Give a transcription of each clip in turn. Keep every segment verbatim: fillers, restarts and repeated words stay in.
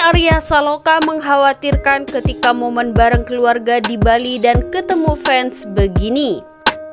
Arya Saloka mengkhawatirkan ketika momen bareng keluarga di Bali dan ketemu fans begini.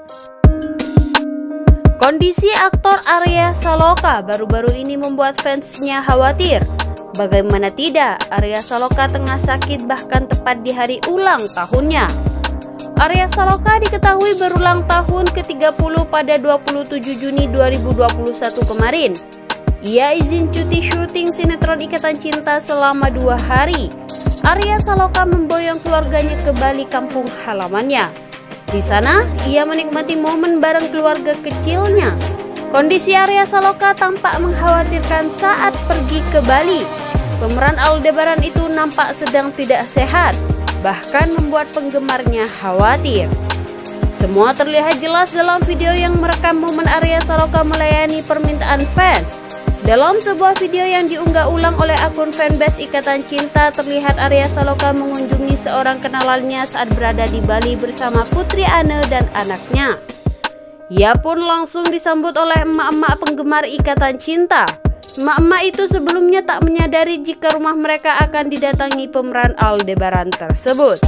Kondisi aktor Arya Saloka baru-baru ini membuat fansnya khawatir. Bagaimana tidak, Arya Saloka tengah sakit bahkan tepat di hari ulang tahunnya. Arya Saloka diketahui berulang tahun ke tiga puluh pada dua puluh tujuh Juni dua ribu dua puluh satu kemarin. Ia izin cuti syuting sinetron Ikatan Cinta selama dua hari. Arya Saloka memboyong keluarganya ke Bali, kampung halamannya. Di sana, ia menikmati momen bareng keluarga kecilnya. Kondisi Arya Saloka tampak mengkhawatirkan saat pergi ke Bali. Pemeran Aldebaran itu nampak sedang tidak sehat, bahkan membuat penggemarnya khawatir. Semua terlihat jelas dalam video yang merekam momen Arya Saloka melayani permintaan fans. Dalam sebuah video yang diunggah ulang oleh akun fanbase Ikatan Cinta, terlihat Arya Saloka mengunjungi seorang kenalannya saat berada di Bali bersama Putri Anne dan anaknya. Ia pun langsung disambut oleh emak-emak penggemar Ikatan Cinta. Emak-emak itu sebelumnya tak menyadari jika rumah mereka akan didatangi pemeran Aldebaran tersebut.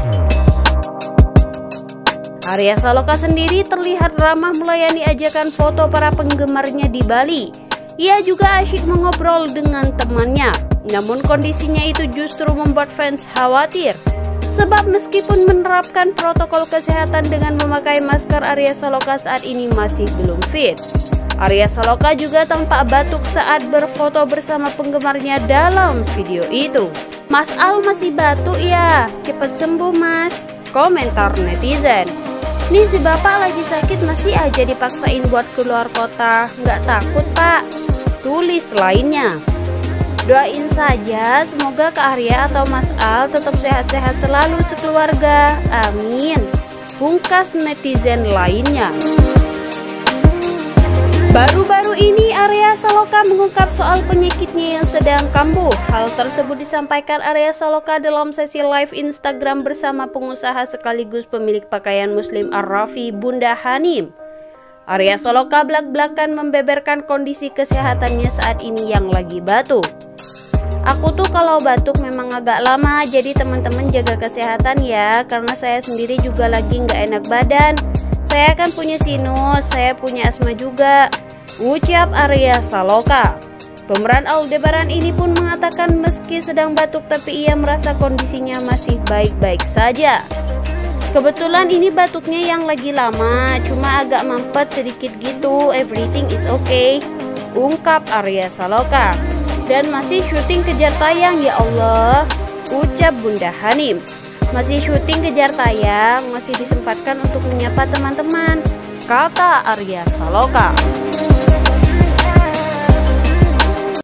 Arya Saloka sendiri terlihat ramah melayani ajakan foto para penggemarnya di Bali. Ia juga asyik mengobrol dengan temannya. Namun kondisinya itu justru membuat fans khawatir. Sebab meskipun menerapkan protokol kesehatan dengan memakai masker, Arya Saloka saat ini masih belum fit. Arya Saloka juga tampak batuk saat berfoto bersama penggemarnya dalam video itu. "Mas Al masih batuk ya? Cepat sembuh mas," komentar netizen. "Nih si bapak lagi sakit masih aja dipaksain buat keluar kota, nggak takut pak?" tulis lainnya. "Doain saja semoga Kak Arya atau Mas Al tetap sehat-sehat selalu sekeluarga, amin," pungkas netizen lainnya. Baru-baru ini Arya Saloka mengungkap soal penyakitnya yang sedang kambuh. Hal tersebut disampaikan Arya Saloka dalam sesi live Instagram bersama pengusaha sekaligus pemilik pakaian muslim Ar-Raffi, Bunda Hanim. Arya Saloka belak-belakan membeberkan kondisi kesehatannya saat ini yang lagi batuk. "Aku tuh kalau batuk memang agak lama, jadi teman-teman jaga kesehatan ya, karena saya sendiri juga lagi nggak enak badan. Saya kan punya sinus, saya punya asma juga," ucap Arya Saloka. Pemeran Aldebaran ini pun mengatakan meski sedang batuk tapi ia merasa kondisinya masih baik-baik saja. "Kebetulan ini batuknya yang lagi lama, cuma agak mampet sedikit gitu, everything is okay," ungkap Arya Saloka. "Dan masih syuting kejar tayang ya Allah," ucap Bunda Hanim. "Masih syuting kejar tayang, masih disempatkan untuk menyapa teman-teman," kata Arya Saloka.